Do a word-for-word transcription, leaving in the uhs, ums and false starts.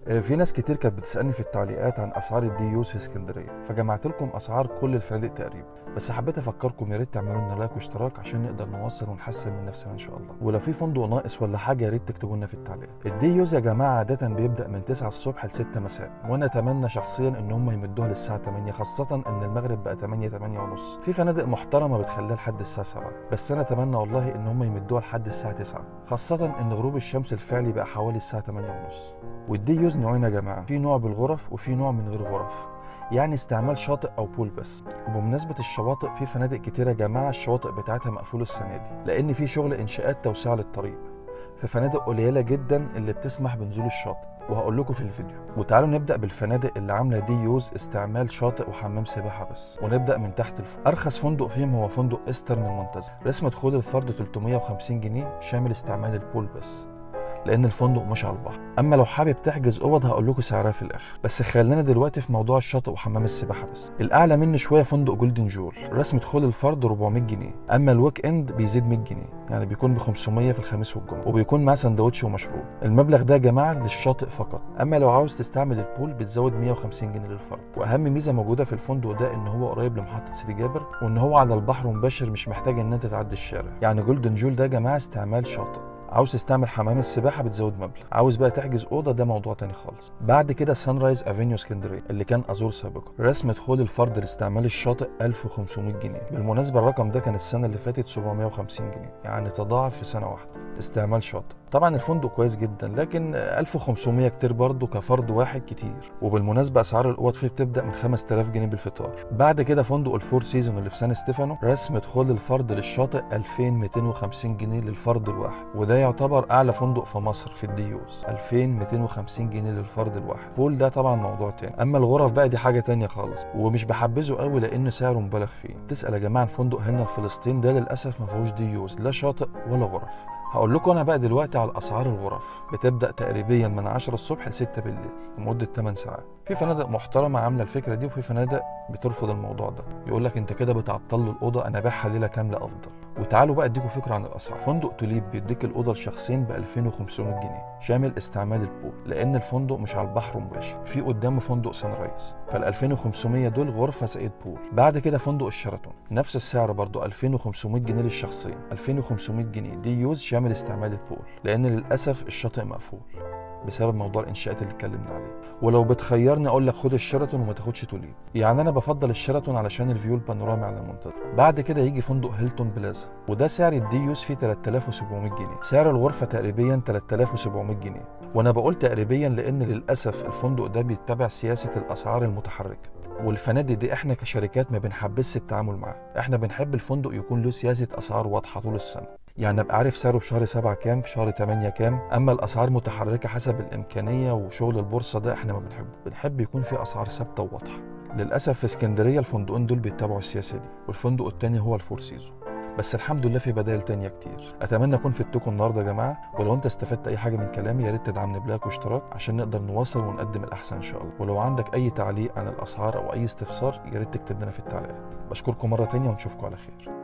آه، في ناس كتير كانت بتسألني في التعليقات عن أسعار الدي يوز في اسكندرية، فجمعت لكم أسعار كل الفنادق تقريبا. بس حبيت أفكركم يا ريت تعملوا لنا لايك واشتراك عشان نقدر نوصل ونحسن من نفسنا إن شاء الله. ولو في فندق ناقص ولا حاجة يا ريت تكتبوا لنا في التعليقات. الدي يوز يا جماعة عادة بيبدأ من تسعة الصبح ل ستة مساء، وأنا أتمنى شخصيا إن هم يمدوها للساعة تمانية، خاصة إن المغرب بقى تمانية تمانية ونص. في فنادق محترمة بتخليها لحد الساعة سبعة، بس أنا أتمنى والله إن هم يمدوها لحد الساعة تسعة، خاصة إن غروب الشمس الفعلي بقى حوالي الساعة تمانية ونص. والدي يوز نوعين يا جماعه، في نوع بالغرف وفي نوع من غير غرف، يعني استعمال شاطئ او بول بس. وبمناسبه الشواطئ، في فنادق كتير يا جماعه الشواطئ بتاعتها مقفوله السنه دي لان في شغل انشاءات توسعه للطريق، في فنادق قليله جدا اللي بتسمح بنزول الشاطئ، وهقول لكم في الفيديو. وتعالوا نبدا بالفنادق اللي عامله دي يوز استعمال شاطئ وحمام سباحه بس، ونبدا من تحت لفوق. ارخص فندق فيهم هو فندق ايسترن المنتزه، رسم دخول الفرد تلتمية وخمسين جنيه شامل استعمال البول بس، لان الفندق مش على البحر. اما لو حابب تحجز اوض هقول لكم سعرها في الاخر، بس خلينا دلوقتي في موضوع الشاطئ وحمام السباحه بس. الاعلى منه شويه فندق جولدن جول، رسم دخول الفرد اربعمية جنيه، اما الويك اند بيزيد مية جنيه، يعني بيكون ب خمسمية في الخميس والجمعه، وبيكون معاه سندوتش ومشروب. المبلغ ده يا جماعه للشاطئ فقط، اما لو عاوز تستعمل البول بتزود مية وخمسين جنيه للفرد. واهم ميزه موجوده في الفندق ده ان هو قريب لمحطه سيدي جابر، وان هو على البحر مباشر، مش محتاج ان انت تعدي الشارع. يعني جولدن جول ده يا جماعه استعمال شاطئ. عاوز تستعمل حمام السباحه بتزود مبلغ، عاوز بقى تحجز اوضه ده موضوع تاني خالص. بعد كده سان رايز افينيو اسكندريه اللي كان ازور سابقا، رسم دخول الفرد لاستعمال الشاطئ الف وخمسمية جنيه. بالمناسبه الرقم ده كان السنه اللي فاتت سبعمية وخمسين جنيه، يعني تضاعف في سنه واحده استعمال شاطئ. طبعا الفندق كويس جدا، لكن الف وخمسمية كتير برضه كفرد واحد كتير. وبالمناسبه اسعار الاوض فيه بتبدا من خمسة آلاف جنيه بالفطار. بعد كده فندق الفور سيزون اللي في سان ستيفانو، رسم دخول الفرد للشاطئ الفين وميتين وخمسين جنيه للفرد الواحد، وده يعتبر اعلى فندق في مصر في الدي يوز، الفين وميتين وخمسين جنيه للفرد الواحد. بول ده طبعا موضوع تاني. اما الغرف بقى دي حاجه تانيه خالص، ومش بحبذه قوي لان سعره مبالغ فيه. تسال يا جماعه الفندق هنا في فلسطين ده للاسف ما فيهوش دي يوز، لا شاطئ ولا غرف. هقول لكم انا بقى دلوقتي على اسعار الغرف، بتبدا تقريبا من عشرة الصبح ل ستة بالليل لمده تمن ساعات. في فنادق محترمه عامله الفكره دي، وفي فنادق بترفض الموضوع ده، يقول لك انت كده بتعطل له الاوضه، انا بايعها ليله كامله افضل. وتعالوا بقى اديكم فكره عن الاسعار. فندق توليب بيديك الاوضه لشخصين ب الفين وخمسمية جنيه شامل استعمال البول، لان الفندق مش على البحر مباشر. في قدامه فندق سان رايز، فال الفين وخمسمية دول غرفه زائد بول. بعد كده فندق الشيراتون نفس السعر برضه الفين وخمسمية جنيه للشخصين، الفين وخمسمية جنيه دي يوز شامل استعمال البول، لان للاسف الشاطئ مقفول بسبب موضوع الانشاءات اللي اتكلمنا عليه. ولو بتخيرني اقول لك خد الشيراتون وما تاخدش توليب، يعني انا بفضل الشيراتون علشان الفيو البانورامي على المنتزه. بعد كده يجي فندق هيلتون بلازا، وده سعر الدي يوز فيه تلاتة آلاف وسبعمية جنيه، سعر الغرفه تقريبا تلاتة آلاف وسبعمية جنيه. وانا بقول تقريبا لان للاسف الفندق ده بيتبع سياسه الاسعار المتحركه، والفنادق دي احنا كشركات ما بنحبسش التعامل معاها، احنا بنحب الفندق يكون له سياسه اسعار واضحه طول السنه، يعني ابقى عارف سعره في شهر سبعة كام، في شهر تمانية كام. اما الاسعار متحركه حسب الامكانيه وشغل البورصه ده احنا ما بنحبه، بنحب يكون في اسعار ثابته وواضحه. للاسف في اسكندريه الفندقين دول بيتبعوا السياسه دي، والفندق التاني هو الفور سيزون. بس الحمد لله في بدائل تانية كتير. اتمنى اكون فدتكم النهارده يا جماعه، ولو انت استفدت اي حاجه من كلامي يا ريت تدعمني بلايك واشتراك عشان نقدر نواصل ونقدم الاحسن ان شاء الله. ولو عندك اي تعليق عن الاسعار او اي استفسار يا ريت تكتب لنا في التعليقات. بشكركم مره تانية ونشوفكم على خير.